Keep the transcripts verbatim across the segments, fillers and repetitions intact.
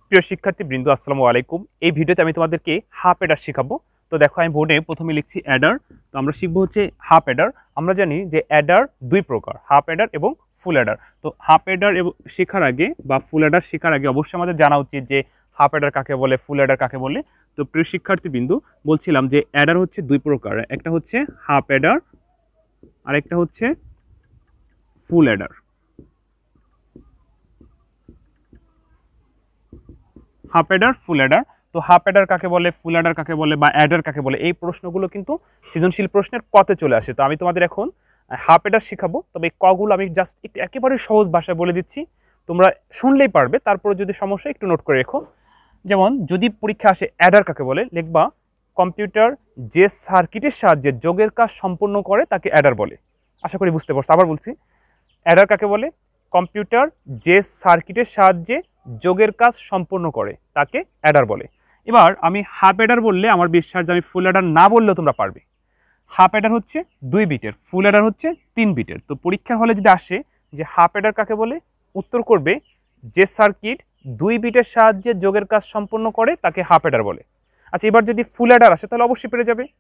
প্রিয় শিক্ষার্থীবৃন্দ আসসালামু আলাইকুম। এই ভিডিওতে আমি তোমাদেরকে হাফ অ্যাডার শেখাবো। তো দেখো আমি বোর্ডে প্রথমে লিখছি অ্যাডার। তো আমরা শিখবো হচ্ছে হাফ অ্যাডার। আমরা জানি যে অ্যাডার দুই প্রকার, হাফ অ্যাডার এবং ফুল অ্যাডার। তো হাফ অ্যাডার এবং শেখার আগে বা ফুল অ্যাডার শেখার আগে অবশ্যই আমাদের জানা উচিত যে হাফ অ্যাডার কাকে বলে, ফুল অ্যাডার কাকে বলে। তো প্রিয় শিক্ষার্থীবৃন্দ বলছিলাম যে অ্যাডার হচ্ছে দুই প্রকার, একটা হচ্ছে হাফ অ্যাডার আর একটা হচ্ছে full adder. Half adder, full adder. তো হাফ অ্যাডার কাকে বলে, ফুল অ্যাডার কাকে বলে বা অ্যাডার কাকে বলে, এই প্রশ্নগুলো কিন্তু সৃজনশীল প্রশ্নের কতে চলে আসে। তো আমি তোমাদের এখন হাফ অ্যাডার শেখাবো, তবে এই কগুলো আমি জাস্ট একটু একেবারে সহজ ভাষায় বলে দিচ্ছি, তোমরা শুনলেই পারবে। তারপরে যদি সমস্যা একটু নোট করে রেখো। যেমন যদি পরীক্ষা আসে অ্যাডার কাকে বলে, লিখবা কম্পিউটার যে সার্কিটের সাহায্যে যোগের কাজ সম্পন্ন করে তাকে অ্যাডার বলে। আশা করি বুঝতে পারছো। আবার বলছি, অ্যাডার কাকে বলে, কম্পিউটার যে সার্কিটের সাহায্যে যোগের কাজ সম্পন্ন করে তাকে অ্যাডার বলে। এবার আমি হাফ অ্যাডার বললে আমার বিশ্বাস যে আমি ফুল অ্যাডার না বললেও তোমরা পারবে। হাফ অ্যাডার হচ্ছে দুই বিটের, ফুল অ্যাডার হচ্ছে তিন বিটের। তো পরীক্ষার হলে যদি আসে যে হাফ অ্যাডার কাকে বলে, উত্তর করবে যে সার্কিট দুই বিটের সাহায্যে যোগের কাজ সম্পন্ন করে তাকে হাফ অ্যাডার বলে। আচ্ছা, এবার যদি ফুল অ্যাডার আসে তাহলে অবশ্যই পেরে যাবে,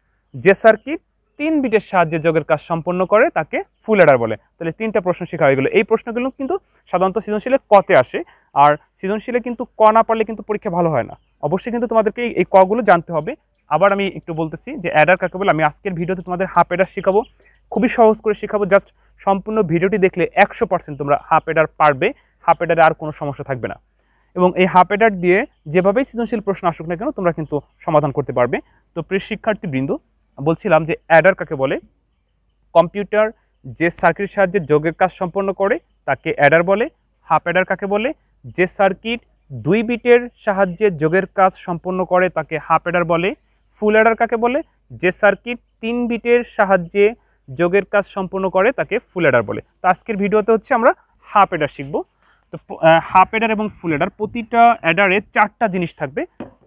যে সার্কিট তিন বিটের সাহায্যে যোগের কাজ সম্পন্ন করে তাকে ফুল অ্যাডার বলে। তাহলে তিনটা প্রশ্ন শেখা হয়ে গেল। এই প্রশ্নগুলো কিন্তু সাধারণত সৃজনশীলে কতে আসে, আর সৃজনশীলে কিন্তু ক না পারলে কিন্তু পরীক্ষা ভালো হয় না। অবশ্যই কিন্তু তোমাদেরকে এই কগুলো জানতে হবে। আবার আমি একটু বলতেছি যে অ্যাডার কাকে বলে। আমি আজকের ভিডিওতে তোমাদের হাফ অ্যাডার শেখাবো, খুবই সহজ করে শেখাবো। জাস্ট সম্পূর্ণ ভিডিওটি দেখলে একশো পার্সেন্ট তোমরা হাফ অ্যাডার পারবে, হাফ অ্যাডারে আর কোনো সমস্যা থাকবে না। এবং এই হাফ অ্যাডার দিয়ে যেভাবেই সৃজনশীল প্রশ্ন আসুক না কেন তোমরা কিন্তু সমাধান করতে পারবে। তো প্রিয় শিক্ষার্থীবৃন্দ বলছিলাম যে অ্যাডার কাকে বলে, কম্পিউটার যে সার্কিটের সাহায্যে যোগের কাজ সম্পন্ন করে তাকে অ্যাডার বলে। হাফ অ্যাডার কাকে বলে, যে সার্কিট দুই বিটের সাহায্যে যোগের কাজ সম্পন্ন করে তাকে হাফ অ্যাডার বলে। ফুল অ্যাডার কাকে বলে, যে সার্কিট তিন বিটের সাহায্যে যোগের কাজ সম্পন্ন করে তাকে ফুল অ্যাডার বলে। তো আজকের ভিডিওতে হচ্ছে আমরা হাফ অ্যাডার শিখব। তো হাফ অ্যাডার এবং ফুল অ্যাডার, প্রতিটা অ্যাডারে চারটা জিনিস থাকবে: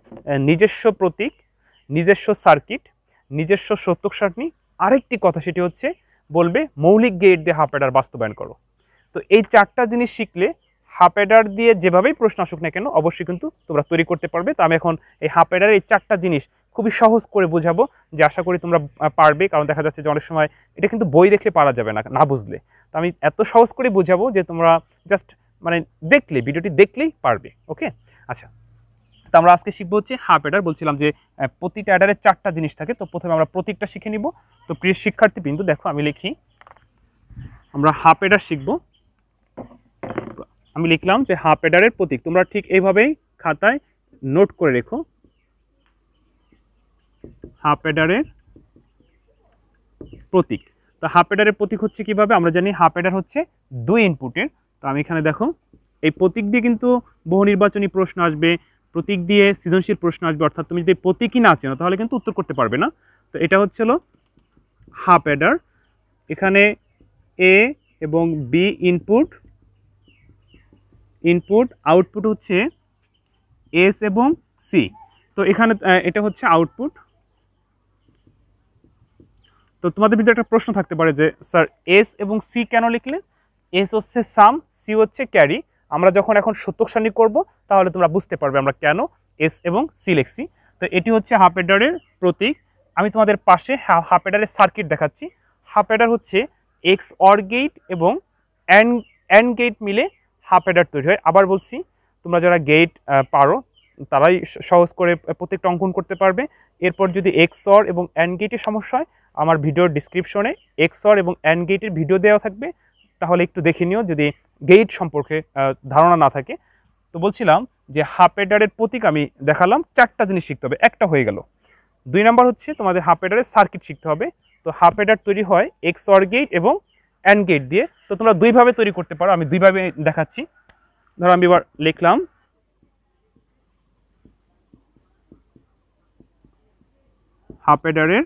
নিজস্ব প্রতীক, নিজস্ব সার্কিট, নিজস্ব সত্যক সারণী, আরেকটি কথা সেটি হচ্ছে বলবে মৌলিক গেট দিয়ে হাফ অ্যাডার বাস্তবায়ন করো। তো এই চারটা জিনিস শিখলে হাফ অ্যাডার দিয়ে যেভাবেই প্রশ্ন আসুক না কেন অবশ্যই কিন্তু তোমরা তৈরি করতে পারবে। তো আমি এখন এই হাফ অ্যাডারের এই চারটা জিনিস খুবই সহজ করে বোঝাবো, যে আশা করি তোমরা পারবে। কারণ দেখা যাচ্ছে যে অনেক সময় এটা কিন্তু বই দেখলে পারা যাবে না, না বুঝলে। তো আমি এত সহজ করে বোঝাবো যে তোমরা জাস্ট মানে দেখলে, ভিডিওটি দেখলেই পারবে। ওকে, আচ্ছা। তো আমরা আজকে শিখবো হচ্ছে হাফ অ্যাডার। বলছিলাম যে প্রতিটা অ্যাডারে চারটা জিনিস থাকে। তো প্রথমে আমরা প্রতীকটা শিখে নিব। তো প্রিয় শিক্ষার্থীবৃন্দ দেখো আমি লিখি, আমরা হাফ অ্যাডার শিখব। আমি লিখলাম যে হাফ অ্যাডারের প্রতীক। তোমরা ঠিক এইভাবেই খাতায় নোট করে রেখো, হাফ অ্যাডারের প্রতীক। তো হাফ অ্যাডারের প্রতীক হচ্ছে কিভাবে, আমরা জানি হাফ অ্যাডার হচ্ছে দুই ইনপুটের। তো আমি এখানে দেখো এই প্রতীক দিয়ে কিন্তু বহু নির্বাচনী প্রশ্ন আসবে, প্রতীক দিয়ে সৃজনশীল প্রশ্ন আসবে। অর্থাৎ তুমি যদি প্রতীকই না চেনো তাহলে কিন্তু উত্তর করতে পারবে না। তো এটা হচ্ছে হলো হাফ অ্যাডার। এখানে এ এবং বি ইনপুট, ইনপুট আউটপুট হচ্ছে এস এবং সি। তো এখানে এটা হচ্ছে আউটপুট। তো তোমাদের ভিতরে একটা প্রশ্ন থাকতে পারে যে স্যার এস এবং সি কেন লিখলে? এস হচ্ছে সাম, সি হচ্ছে ক্যারি। আমরা যখন এখন সত্যক সারণী করব তাহলে তোমরা বুঝতে পারবে আমরা কেন এস এবং সি লিখছি। তো এটি হচ্ছে হাফ অ্যাডারের প্রতীক। আমি তোমাদের পাশে হাফ অ্যাডারের সার্কিট দেখাচ্ছি। হাফ অ্যাডার হচ্ছে এক্স অর গেট এবং অ্যান্ড অ্যান্ড গেট মিলে হাফ অ্যাডার তৈরি হয়। আবার বলছি, তোমরা যারা গেট পারো তারাই সহজ করে প্রত্যেকটা অঙ্কন করতে পারবে। এরপর যদি এক্স অর এবং অ্যান্ড গেটের সমস্যা হয়, আমার ভিডিওর ডিসক্রিপশনে এক্স অর এবং অ্যান্ড গেটের ভিডিও দেওয়া থাকবে, তাহলে একটু দেখে নিও যদি গেট সম্পর্কে ধারণা না থাকে। তো বলছিলাম যে হাফ অ্যাডারের প্রতীক আমি দেখালাম, চারটা জিনিস শিখতে হবে, একটা হয়ে গেল। দুই নাম্বার হচ্ছে তোমাদের হাফ অ্যাডারের সার্কিট শিখতে হবে। তো হাফ অ্যাডার তৈরি হয় এক্স অর গেট এবং অ্যান্ড গেট দিয়ে। তো তোমরা দুইভাবে তৈরি করতে পারো, আমি দুইভাবে দেখাচ্ছি। ধরো আমি এবার লিখলাম হাফ অ্যাডারের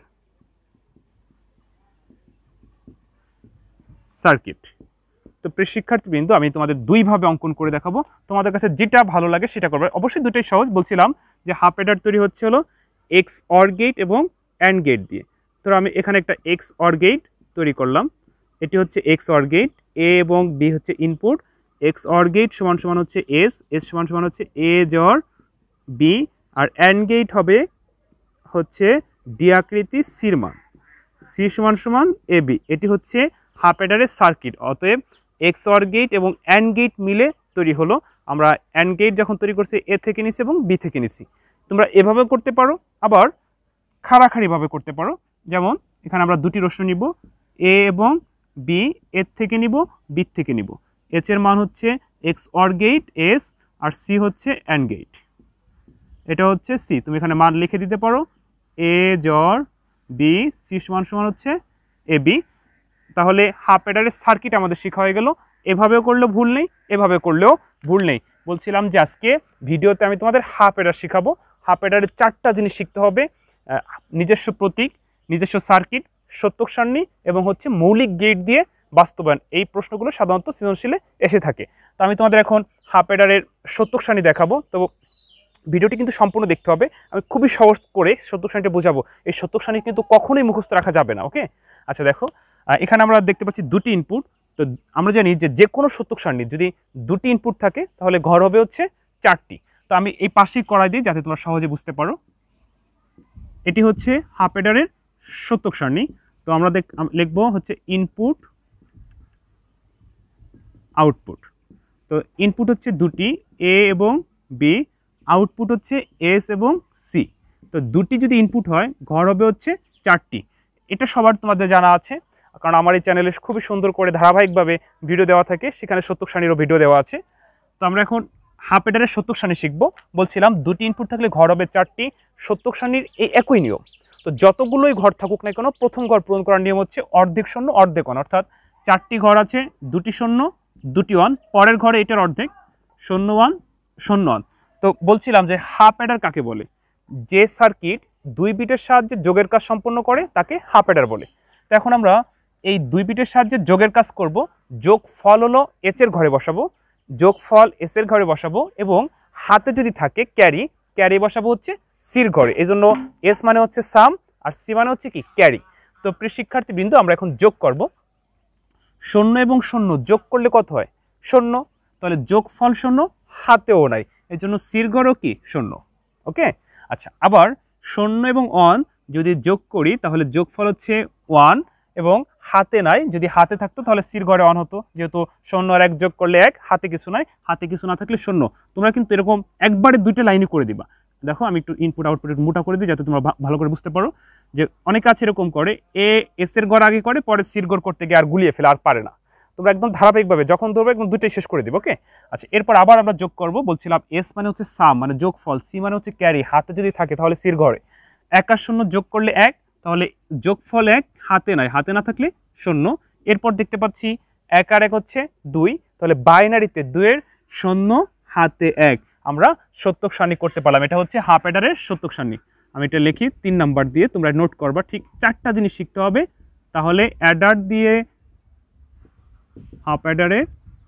সার্কিট। তো প্রিয় শিক্ষার্থীবৃন্দ আমি তোমাদের দুইভাবে অঙ্কন করে দেখাবো, তোমাদের কাছে যেটা ভালো লাগে সেটা করবে। অবশ্যই দুটোই সহজ। বলছিলাম যে হাফ অ্যাডার তৈরি হচ্ছে হলো এক্স অর গেট এবং অ্যান্ড গেট দিয়ে। তো আমি এখানে একটা এক্স অর গেট তৈরি করলাম। এটি হচ্ছে এক্স অর গেট, এ এবং বি হচ্ছে ইনপুট, এক্স অর গেট সমান সমান হচ্ছে এস, এস সমান সমান হচ্ছে এ জর বি, আর অ্যান্ড গেট হবে হচ্ছে ডি আকৃতি সির মান, সি সমান সমান এ বি। এটি হচ্ছে হাফ অ্যাডারের সার্কিট। অতএব এক্স অর গেট এবং অ্যান্ড গেট মিলে তৈরি হলো। আমরা অ্যান্ড গেট যখন তৈরি করছি এ থেকে নিছি এবং বি থেকে নিছি। তোমরা এভাবে করতে পারো, আবার খাড়াখাড়িভাবে করতে পারো। যেমন এখানে আমরা দুটি রশ্মি নিব, এ এবং বি, এর থেকে নিব বি থেকে নিব। এইচ এর মান হচ্ছে এক্স অর গেট এস, আর সি হচ্ছে অ্যান্ড গেট, এটা হচ্ছে সি। তুমি এখানে মান লিখে দিতে পারো, এ জর বি সি সমান সমান হচ্ছে এ বি। তাহলে হাফ অ্যাডারের সার্কিট আমাদের শেখা হয়ে গেল। এভাবেও করলেও ভুল নেই, এভাবে করলেও ভুল নেই। বলছিলাম যে আজকে ভিডিওতে আমি তোমাদের হাফ অ্যাডার শেখাবো। হাফ অ্যাডারের চারটা জিনিস শিখতে হবে, নিজস্ব প্রতীক, নিজস্ব সার্কিট, সত্যক সারণী এবং হচ্ছে মৌলিক গেট দিয়ে বাস্তবায়ন। এই প্রশ্নগুলো সাধারণত সৃজনশীলে এসে থাকে। তো আমি তোমাদের এখন হাফ অ্যাডারের সত্যক সারণী দেখাবো। তো ভিডিওটি কিন্তু সম্পূর্ণ দেখতে হবে। আমি খুবই সহজ করে সত্যক সারণীটা বোঝাবো। এই সত্যক সারণী কিন্তু কখনোই মুখস্থ রাখা যাবে না। ওকে, আচ্ছা দেখো, এখানে আমরা দেখতে পাচ্ছি দুটি ইনপুট। তো আমরা জানি যে যে কোনো সত্যক সারণী যদি দুটি ইনপুট থাকে তাহলে ঘর হবে হচ্ছে চারটি। তো আমি এই পাশেই করাই দিই যাতে তোমরা সহজে বুঝতে পারো। এটি হচ্ছে হাফ অ্যাডারের সত্যক সারণী। তো আমরা দেখ লিখবো হচ্ছে ইনপুট আউটপুট। তো ইনপুট হচ্ছে দুটি, এ এবং বি, আউটপুট হচ্ছে এস এবং সি। তো দুটি যদি ইনপুট হয় ঘর হবে হচ্ছে চারটি। এটা সবার তোমাদের জানা আছে, কারণ আমার এই চ্যানেলে খুবই সুন্দর করে ধারাবাহিকভাবে ভিডিও দেওয়া থাকে, সেখানে সত্যক সারণীরও ভিডিও দেওয়া আছে। তো আমরা এখন হাফ অ্যাডারের সত্যক সারণী শিখবো। বলছিলাম দুটি ইনপুট থাকলে ঘর হবে চারটি, সত্যক সারণীর এই একই নিয়ম। তো যতগুলোই ঘর থাকুক না কেন প্রথম ঘর পূরণ করার নিয়ম হচ্ছে অর্ধেক শূন্য অর্ধেক ওয়ান, অর্থাৎ চারটি ঘর আছে, দুটি শূন্য দুটি ওয়ান, পরের ঘরে এটার অর্ধেক, শূন্য ওয়ান শূন্য ওয়ান। তো বলছিলাম যে হাফ অ্যাডার কাকে বলে? যে সার্কিট দুই বিটের সাহায্যে যোগের কাজ সম্পন্ন করে তাকে হাফ অ্যাডার বলে। তো এখন আমরা এই দুই বিটের সাহায্যে যোগের কাজ করব। যোগ ফল হলো এচ এর ঘরে বসাবো, যোগ ফল এস এর ঘরে বসাবো, এবং হাতে যদি থাকে ক্যারি, ক্যারি বসাবো হচ্ছে সির ঘরে। এই জন্য এস মানে হচ্ছে সাম আর সি মানে হচ্ছে কি ক্যারি। তো প্রিয় শিক্ষার্থী বিন্দু, আমরা এখন যোগ করব। শূন্য এবং শূন্য যোগ করলে কত হয়? শূন্য। তাহলে যোগ ফল শূন্য, হাতেও নাই, এই জন্য সির ঘরও কি শূন্য। ওকে, আচ্ছা, আবার শূন্য এবং ওয়ান যদি যোগ করি তাহলে যোগফল হচ্ছে ওয়ান, এবং হাতে নাই, যদি হাতে থাকতো তাহলে সির ঘরে ওয়ান হতো। যেহেতু শূন্য আর এক যোগ করলে এক, হাতে কিছু নাই, হাতে কিছু না থাকলে শূন্য। তোমরা কিন্তু এরকম একবারে দুইটা লাইনই করে দিবা। দেখো আমি একটু ইনপুট আউটপুট মোটা করে দিই যাতে তোমরা ভালো করে বুঝতে পারো। যে অনেকে আছে এরকম করে, এ এস এর ঘর আগে করে, পরে সির ঘর করতে গিয়ে আর গুলিয়ে ফেলে, আর পারে না। তোমরা একদম ধারাবাহিকভাবে যখন ধরবে একদম দুটোই শেষ করে দিবে। ওকে, আচ্ছা, এরপর আবার আমরা যোগ করব। বলছিলাম এস মানে হচ্ছে সাম মানে যোগ ফল, সি মানে হচ্ছে ক্যারি, হাতে যদি থাকে তাহলে সির ঘরে। এক আর শূন্য যোগ করলে এক, তাহলে যোগফল এক, হাতে নাই, হাতে না থাকলে শূন্য। এরপর দেখতে পাচ্ছি এক আর এক হচ্ছে দুই, তাহলে বাইনারিতে দুইয়ের শূন্য হাতে এক, আমরা সত্যক সারণী করতে পারলাম। এটা হচ্ছে হাফ অ্যাডারের সত্যক সারণী। আমি এটা লিখি তিন নাম্বার দিয়ে, তোমরা নোট করবা। ঠিক চারটা জিনিস শিখতে হবে, তাহলে অ্যাডার দিয়ে হাফ অ্যাডারে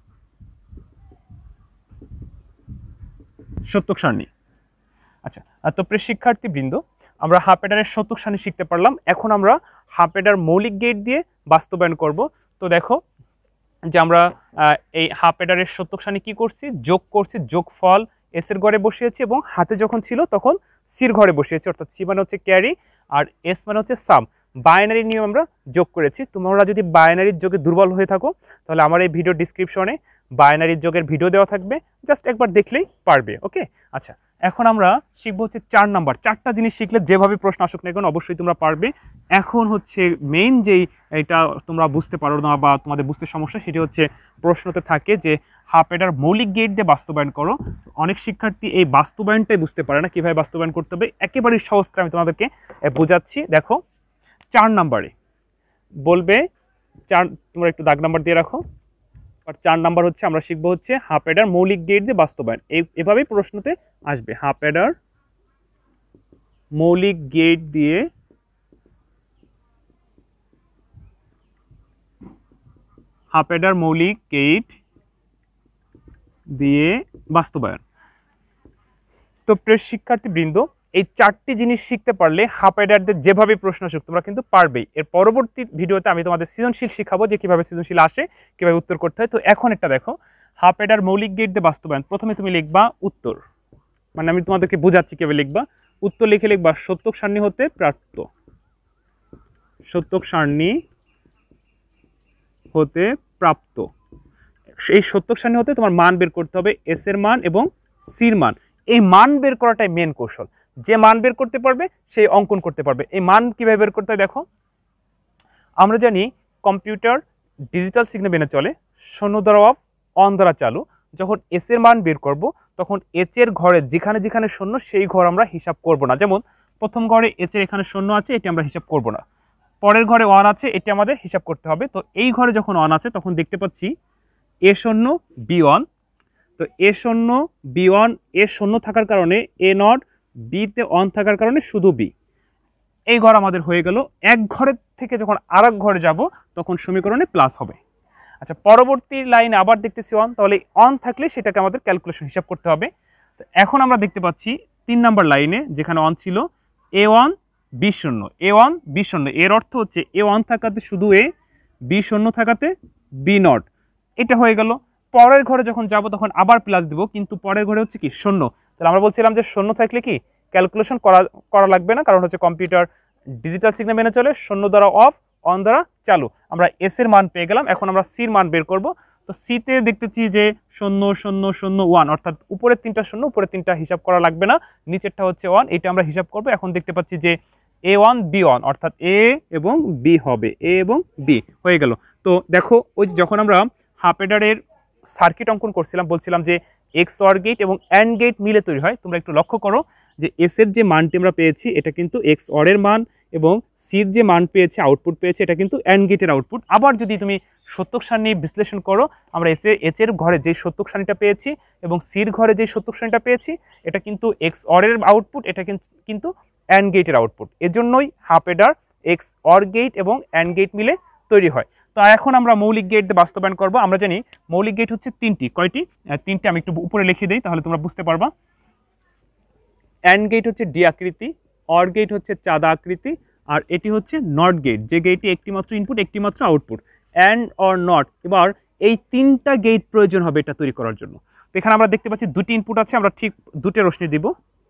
সত্যক সারণী। আচ্ছা, তো প্রিয় শিক্ষার্থী বৃন্দ, আমরা হাফ অ্যাডারের সত্যক সারণী শিখতে পারলাম। এখন আমরা হাফ অ্যাডার মৌলিক গেট দিয়ে বাস্তবায়ন করব। তো দেখো যে আমরা এই হাফ অ্যাডারের সত্যক সারণী কি করছি? যোগ করছি, যোগ ফল এস এর ঘরে বসিয়েছি, এবং হাতে যখন ছিল তখন সির ঘরে বসিয়েছি, অর্থাৎ সি মানে হচ্ছে ক্যারি আর এস মানে হচ্ছে সাম। বাইনারি নিয়ম আমরা যোগ করেছি। তোমরা যদি বাইনারির যোগে দুর্বল হয়ে থাকো তাহলে আমার এই ভিডিও ডিসক্রিপশনে বাইনারির যোগের ভিডিও দেওয়া থাকবে, জাস্ট একবার দেখলেই পারবে। ওকে, আচ্ছা, এখন আমরা শিখবো হচ্ছে চার নাম্বার। চারটা জিনিস শিখলে যেভাবে প্রশ্ন আসুক না কেন অবশ্যই তোমরা পারবে। এখন হচ্ছে মেইন যেই এটা তোমরা বুঝতে পারো না বা তোমাদের বুঝতে সমস্যা, সেটি হচ্ছে প্রশ্নতে থাকে যে হাফ অ্যাডার মৌলিক গেট দিয়ে বাস্তবায়ন করো। অনেক শিক্ষার্থী এই বাস্তবায়নটাই বুঝতে পারে না, কিভাবে বাস্তবায়ন করতে হবে। একেবারেই সহজ করে আমি তোমাদেরকে বোঝাচ্ছি। দেখো চার নাম্বারে বলবে, চার তোমরা একটু দাগ নাম্বার দিয়ে রাখো। আর চার নাম্বার হচ্ছে আমরা শিখবো হচ্ছে হাফ অ্যাডার মৌলিক গেট দিয়ে বাস্তবায়ন। এই এভাবেই প্রশ্নতে আসবে, হাফ অ্যাডার মৌলিক গেট দিয়ে হাফ অ্যাডার মৌলিক গেট দিয়ে বাস্তবায়ন। তো প্রিয় শিক্ষার্থী বৃন্দ, এই চারটি জিনিস শিখতে পারলে হাফ অ্যাডারদের যেভাবে প্রশ্ন আসুক তোমরা কিন্তু পারবেই। এর পরবর্তী ভিডিওতে আমি তোমাদের সৃজনশীল শিখাবো যে কিভাবে সৃজনশীল আসে, কিভাবে উত্তর করতে হয়। তো এখন একটা দেখো, হাফ অ্যাডার মৌলিক গেট দিয়ে বাস্তবায়ন, প্রথমে তুমি লিখবা উত্তর, মানে আমি তোমাদেরকে বোঝাচ্ছি কিভাবে লিখবা। উত্তর লিখে লিখবা সত্যক সারণী হতে প্রাপ্ত, সত্যক সারণী হতে প্রাপ্ত। এই সত্যক সারণী হতে তোমার মান বের করতে হবে, এস এর মান এবং সির মান। এই মান বের করাটাই মেন কৌশল। যে মান বের করতে পারবে সেই অঙ্কন করতে পারবে। এই মান কিভাবে বের করতে হয় দেখো, আমরা জানি কম্পিউটার ডিজিটাল সিগন্যাল মেনে চলে, শূন্য দ্বারা অফ, অন দ্বারা চালু। যখন এস এর মান বের করব তখন এইচ এর ঘরে যেখানে যেখানে শূন্য সেই ঘর আমরা হিসাব করব না। যেমন প্রথম ঘরে এইচ এর এখানে শূন্য আছে, এটি আমরা হিসাব করব না। পরের ঘরে ওয়ান আছে, এটি আমাদের হিসাব করতে হবে। তো এই ঘরে যখন ওয়ান আছে তখন দেখতে পাচ্ছি এ শূন্য বি ওয়ান। তো এ শূন্য বি ওয়ান, এ শূন্য থাকার কারণে এ নট, বিতে অন থাকার কারণে শুধু বি। এই ঘর আমাদের হয়ে গেল। এক ঘরের থেকে যখন আর এক ঘরে যাব তখন সমীকরণে প্লাস হবে। আচ্ছা, পরবর্তী লাইনে আবার দেখতেছি অন, তাহলে অন থাকলে সেটাকে আমাদের ক্যালকুলেশন হিসাব করতে হবে। তো এখন আমরা দেখতে পাচ্ছি তিন নম্বর লাইনে যেখানে অন ছিল এ ওয়ান বি শূন্য, এ ওয়ান বি শূন্য, এর অর্থ হচ্ছে এ ওয়ান থাকাতে শুধু এ, বি শূন্য থাকাতে বি নট। এটা হয়ে গেল। পরের ঘরে যখন যাব তখন আবার প্লাস দিব, কিন্তু পরের ঘরে হচ্ছে কি শূন্য। তাহলে আমরা বলছিলাম যে শূন্য থাকলে কি ক্যালকুলেশন করা করা লাগবে না, কারণ হচ্ছে কম্পিউটার ডিজিটাল সিগন্যাল মেনে চলে, শূন্য দ্বারা অফ, অন দ্বারা চালু। আমরা এস এর মান পেয়ে গেলাম। এখন আমরা সির মান বের করব। তো সিতে দেখতেছি যে শূন্য শূন্য শূন্য ওয়ান, অর্থাৎ উপরের তিনটা শূন্য, উপরের তিনটা হিসাব করা লাগবে না, নিচেরটা হচ্ছে ওয়ান, এটা আমরা হিসাব করব। এখন দেখতে পাচ্ছি যে এ ওয়ান বি ওয়ান, অর্থাৎ এ এবং বি হবে, এ এবং বি হয়ে গেল। তো দেখো, ওই যখন আমরা হাফ অ্যাডারের সার্কিট অঙ্কন করছিলাম, বলছিলাম যে এক্স অর গেট এবং অ্যান্ড গেট মিলে তৈরি হয়। তোমরা একটু লক্ষ্য করো যে এস এর যে মানটি আমরা পেয়েছি এটা কিন্তু এক্স অরের মান, এবং সির যে মান পেয়েছে, আউটপুট পেয়েছে, এটা কিন্তু অ্যান্ড গেটের আউটপুট। আবার যদি তুমি সত্যক সারণী বিশ্লেষণ করো, আমরা এস এ এইচ এর ঘরে যে সত্যক সারণীটা পেয়েছি এবং সির ঘরে যে সত্যক সারণীটা পেয়েছি, এটা কিন্তু এক্স অরের আউটপুট, এটা কিন্তু অ্যান্ড গেটের আউটপুট। এজন্যই half adder XOR gate এবং অ্যান্ড গেট মিলে তৈরি হয়। তো এখন আমরা মৌলিক গেট দিয়ে বাস্তবায়ন করব। আমরা জানি মৌলিক গেট হচ্ছে তিনটি। কয়টি? তিনটি। আমি একটু উপরে লিখে দিই, তাহলে তোমরা বুঝতে পারবা। অ্যান্ড গেট হচ্ছে ডি আকৃতি, অর গেট হচ্ছে চাঁদা আকৃতি, আর এটি হচ্ছে নট গেট, যে গেটে একটি মাত্র ইনপুট একটি মাত্র আউটপুট। অ্যান্ড অর নট, এবার এই তিনটা গেট প্রয়োজন হবে এটা তৈরি করার জন্য। তো এখানে আমরা দেখতে পাচ্ছি দুটি ইনপুট আছে, আমরা ঠিক দুটো রশ্মি দিব,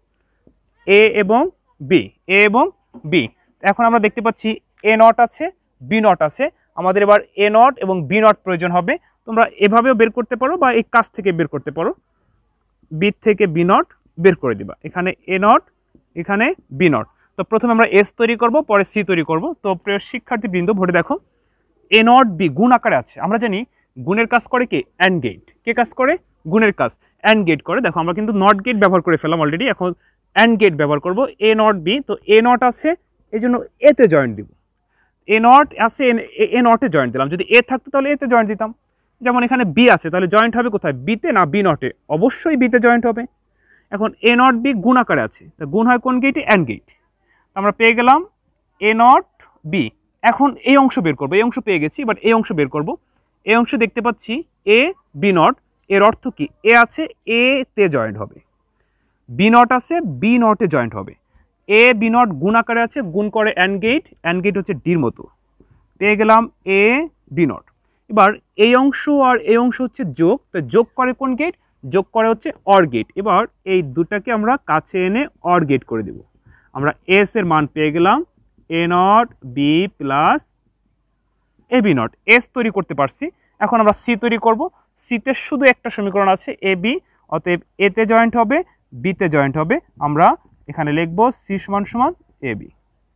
এ এবং বি, এ এবং বি। এখন আমরা দেখতে পাচ্ছি এ নট আছে, বি নট আছে, আমাদের এবার এ নট এবং বি নট প্রয়োজন হবে। তোমরা এভাবেও বের করতে পারো বা এই কাছ থেকে বের করতে পারো, বি থেকে বি নট বের করে দিবা। এখানে এ নট, এখানে বি নট। তো প্রথমে আমরা এস তৈরি করব, পরে সি তৈরি করব। তো প্রিয় শিক্ষার্থীবৃন্দ, ভরে দেখো এ নট বি গুণ আকারে আছে। আমরা জানি গুণের কাজ করে কে? And get. কে কাজ করে? গুণের কাজ অ্যান্ড গেট করে। দেখো আমরা কিন্তু নট গেট ব্যবহার করে ফেললাম অলরেডি, এখন অ্যান্ড গেট ব্যবহার করব। এ নট বি, তো এ নট আছে এই জন্য এতে জয়েন্ট দিব, এ নট আছে এ নটে জয়েন্ট দিলাম। যদি এ থাকতো তাহলে এতে জয়েন্ট দিতাম। যেমন এখানে বি আছে, তাহলে জয়েন্ট হবে কোথায়? বিতে না বি নটে? অবশ্যই বিতে জয়েন্ট হবে। এখন এ নট বি গুণ আকারে আছে, তা গুণ হয় কোন গেটে? AND gate. আমরা পেয়ে গেলাম এ নট বি। এখন এই অংশ বের করবো, এই অংশ পেয়ে গেছি, বাট এই অংশ বের করব। এই অংশ দেখতে পাচ্ছি এ বি নট, এর অর্থ কি? এ আছে, এ তে জয়েন্ট হবে, বি নট আছে, বি নটে জয়েন্ট হবে। এ বি নট গুণ আকারে আছে, গুণ করে অ্যান্ড গেট, অ্যান্ড গেট হচ্ছে ডির মতো। পেয়ে গেলাম এ বি নট। এবার এই অংশ আর এই অংশ হচ্ছে যোগ, তো যোগ করে কোন গেট? যোগ করে হচ্ছে অর গেট। এবার এই দুটাকে আমরা কাছে এনে অর গেট করে দেব। আমরা এস এর মান পেয়ে গেলাম A not B plus A B not, S তৈরি করতে পারছি। এখন আমরা সি তৈরি করব। সিতে শুধু একটা সমীকরণ আছে এ বি, অতএব এতে জয়েন্ট হবে, বিতে জয়েন্ট হবে। আমরা এখানে লিখব সি সমান সমান এ বি।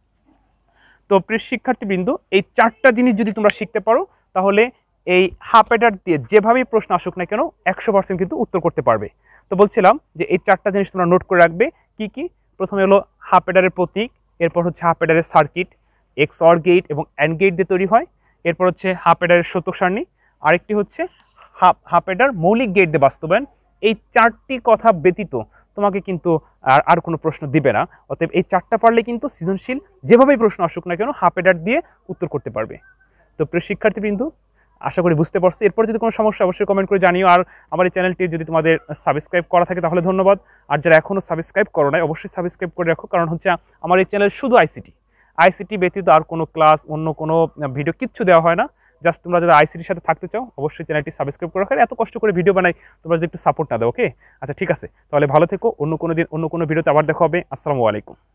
তো প্রিয় শিক্ষার্থীবৃন্দ, এই চারটা জিনিস যদি তোমরা শিখতে পারো তাহলে এই হাফ অ্যাডার দিয়ে যেভাবেই প্রশ্ন আসুক না কেন একশো পার্সেন্ট কিন্তু উত্তর করতে পারবে। তো বলছিলাম যে এই চারটা জিনিস তোমরা নোট করে রাখবে। কি কি? প্রথমে হলো হাফ অ্যাডারের প্রতীক, এরপর হচ্ছে হাফ অ্যাডারের সার্কিট, এক্স অর গেট এবং অ্যান্ড গেট দিয়ে তৈরি হয়, এরপর হচ্ছে হাফ অ্যাডারের সত্যক সারণী, আরেকটি হচ্ছে হাফ হাফ অ্যাডার মৌলিক গেট দিয়ে বাস্তবায়ন। এই চারটি কথা ব্যতীত তোমাকে কিন্তু আর আর কোনো প্রশ্ন দিবে না। অতএব এই চারটা পারলে কিন্তু সৃজনশীল যেভাবেই প্রশ্ন আসুক না কেন হাফ অ্যাডার দিয়ে উত্তর করতে পারবে। তো প্রিয় শিক্ষার্থীবৃন্দ, আশা করি বুঝতে পারছো। এরপর যদি কোনো সমস্যা অবশ্যই কমেন্ট করে জানিও। আর আমার এই চ্যানেলটি যদি তোমাদের সাবস্ক্রাইব করা থাকে তাহলে ধন্যবাদ, আর যারা এখনও সাবস্ক্রাইব করো নাই অবশ্যই সাবস্ক্রাইব করে রাখো, কারণ হচ্ছে আমার এই চ্যানেল শুধু আইসিটি আইসিটি ব্যতীত আর কোনো ক্লাস, অন্য কোনো ভিডিও কিচ্ছু দেওয়া হয় না। জাস্ট তোমরা যারা আইসিটির সাথে থাকতে চাও অবশ্যই চ্যানেলটি সাবস্ক্রাইব করে রাখো। এত কষ্ট করে ভিডিও বানাই, তোমরা যদি একটু সাপোর্ট না দাও। ওকে, আচ্ছা ঠিক আছে, তাহলে ভালো থেকো। অন্য কোনো দিন অন্য কোনো ভিডিওতে আবার দেখা হবে। আসসালামু আলাইকুম।